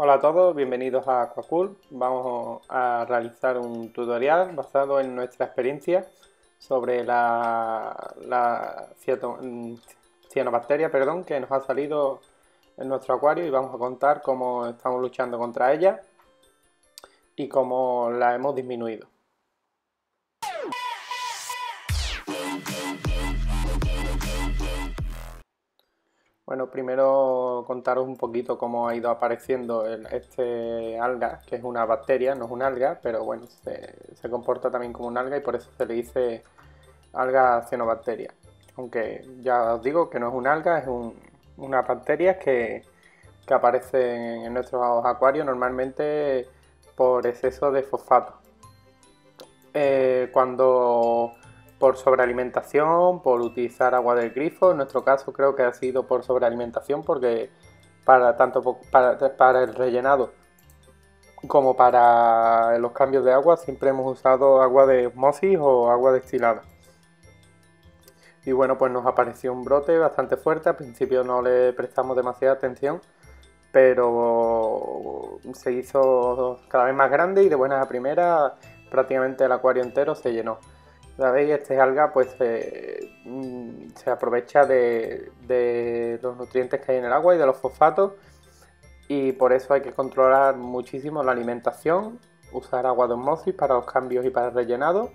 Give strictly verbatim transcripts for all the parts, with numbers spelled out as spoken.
Hola a todos, bienvenidos a Aquacool. Vamos a realizar un tutorial basado en nuestra experiencia sobre la, la ciato- mm, cianobacteria, perdón, que nos ha salido en nuestro acuario, y vamos a contar cómo estamos luchando contra ella y cómo la hemos disminuido. Bueno, primero contaros un poquito cómo ha ido apareciendo el- este alga, que es una bacteria, no es un alga, pero bueno, se, se comporta también como un alga y por eso se le dice alga cianobacteria. Aunque ya os digo que no es un alga, es un, una bacteria que, que aparece en nuestros acuarios normalmente por exceso de fosfato. Eh, cuando por sobrealimentación, por utilizar agua del grifo, en nuestro caso creo que ha sido por sobrealimentación porque para tanto para, para el rellenado como para los cambios de agua siempre hemos usado agua de osmosis o agua destilada. Y bueno, pues nos apareció un brote bastante fuerte, al principio no le prestamos demasiada atención, pero se hizo cada vez más grande y de buenas a primeras prácticamente el acuario entero se llenó. ¿Sabéis? Este alga pues eh, mm, se aprovecha de, de los nutrientes que hay en el agua y de los fosfatos, y por eso hay que controlar muchísimo la alimentación, usar agua de osmosis para los cambios y para el rellenado,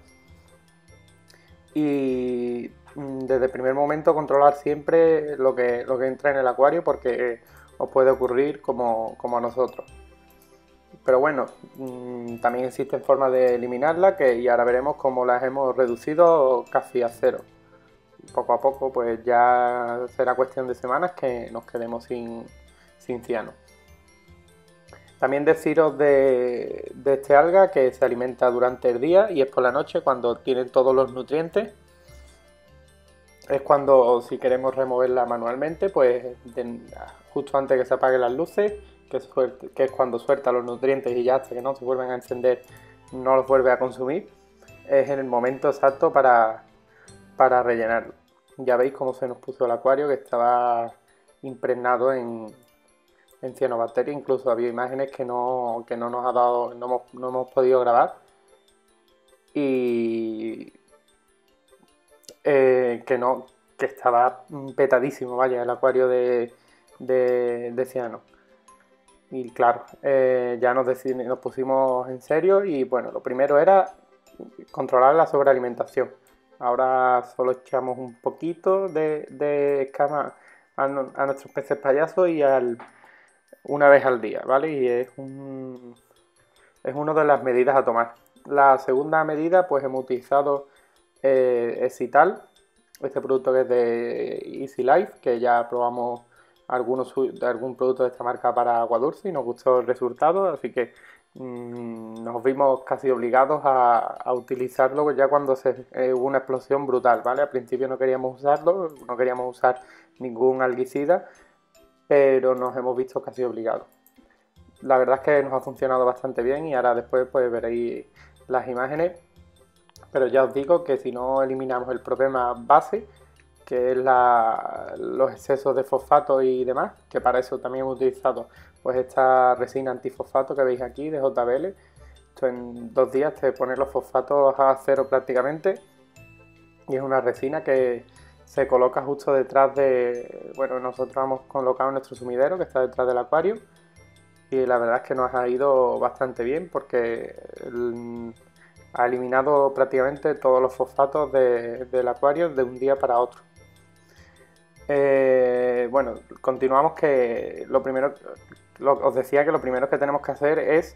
y mm, desde el primer momento controlar siempre lo que, lo que entra en el acuario porque os puede ocurrir como, como a nosotros. Pero bueno, mmm, también existen formas de eliminarla que, y ahora veremos cómo las hemos reducido casi a cero. Poco a poco pues ya será cuestión de semanas que nos quedemos sin, sin ciano. También deciros de, de este alga que se alimenta durante el día y es por la noche cuando tiene todos los nutrientes. Es cuando, si queremos removerla manualmente, pues de, justo antes que se apaguen las luces, que, suelte, que es cuando suelta los nutrientes y ya hasta que no se vuelven a encender no los vuelve a consumir, es en el momento exacto para, para rellenarlo. Ya veis cómo se nos puso el acuario, que estaba impregnado en, en cianobacteria. Incluso había imágenes que no, que no nos ha dado, no hemos, no hemos podido grabar, y eh, que no, que estaba petadísimo, vaya, el acuario de, de, de ciano. Y claro, eh, ya nos, decidimos, nos pusimos en serio y bueno, lo primero era controlar la sobrealimentación. Ahora solo echamos un poquito de, de escama a, no, a nuestros peces payasos y al, una vez al día, ¿vale? Y es, un, es una de las medidas a tomar. La segunda medida, pues hemos utilizado eh, Excital, este producto que es de Easy Life, que ya probamos algunos de algún producto de esta marca para agua dulce y nos gustó el resultado, así que mmm, nos vimos casi obligados a, a utilizarlo ya cuando se, eh, hubo una explosión brutal, ¿vale? Al principio no queríamos usarlo, no queríamos usar ningún alguicida, pero nos hemos visto casi obligados. La verdad es que nos ha funcionado bastante bien y ahora después pues veréis las imágenes, pero ya os digo que si no eliminamos el problema base, que es la, los excesos de fosfato y demás, que para eso también hemos utilizado pues esta resina antifosfato que veis aquí de J B L. Esto en dos días te pone los fosfatos a cero prácticamente, y es una resina que se coloca justo detrás de, bueno, nosotros hemos colocado nuestro sumidero que está detrás del acuario, y la verdad es que nos ha ido bastante bien porque el, ha eliminado prácticamente todos los fosfatos de, del acuario de un día para otro. Eh, bueno, continuamos que lo primero, lo, os decía que lo primero que tenemos que hacer es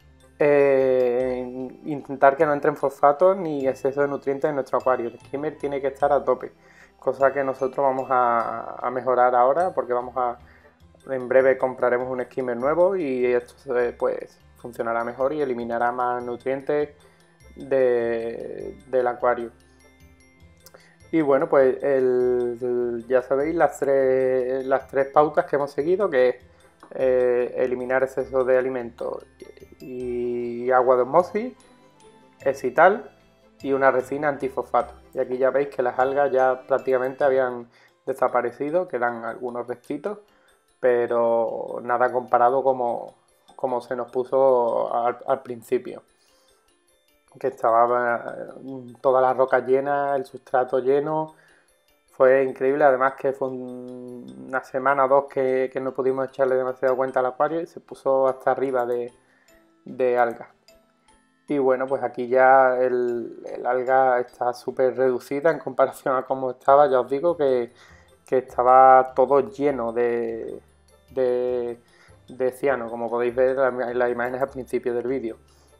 eh, intentar que no entren fosfatos ni exceso de nutrientes en nuestro acuario. El skimmer tiene que estar a tope, cosa que nosotros vamos a, a mejorar ahora porque vamos a, en breve compraremos un skimmer nuevo y esto pues funcionará mejor y eliminará más nutrientes de, del acuario. Y bueno, pues el, el, ya sabéis las tres, las tres pautas que hemos seguido, que es eh, eliminar exceso de alimentos y agua de osmosis, Excital y una resina antifosfato. Y aquí ya veis que las algas ya prácticamente habían desaparecido, quedan algunos restitos, pero nada comparado como, como se nos puso al, al principio, que estaba eh, todas las rocas llenas, el sustrato lleno. Fue increíble, además que fue un- una semana o dos que, que no pudimos echarle demasiado cuenta al acuario y se puso hasta arriba de, de algas. Y bueno, pues aquí ya el, el alga está súper reducida en comparación a cómo estaba. Ya os digo que, que estaba todo lleno de, de, de ciano, como podéis ver en las imágenes al principio del vídeo.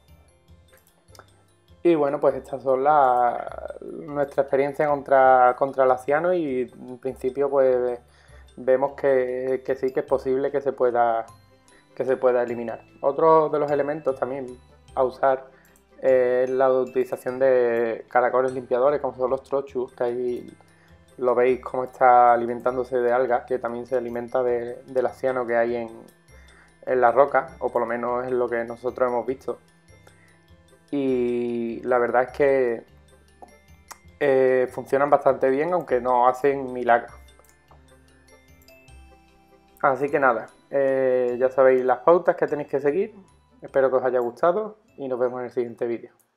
Y bueno, pues estas son la, nuestra experiencia contra, contra el ciano y en principio pues vemos que, que sí que es posible que se pueda, que se pueda eliminar. Otro de los elementos también a usar es la utilización de caracoles limpiadores como son los trochus, que ahí lo veis cómo está alimentándose de algas, que también se alimenta de, del ciano que hay en, en la roca, o por lo menos es lo que nosotros hemos visto. Y la verdad es que eh, funcionan bastante bien, aunque no hacen milagros. Así que nada, eh, ya sabéis las pautas que tenéis que seguir. Espero que os haya gustado y nos vemos en el siguiente vídeo.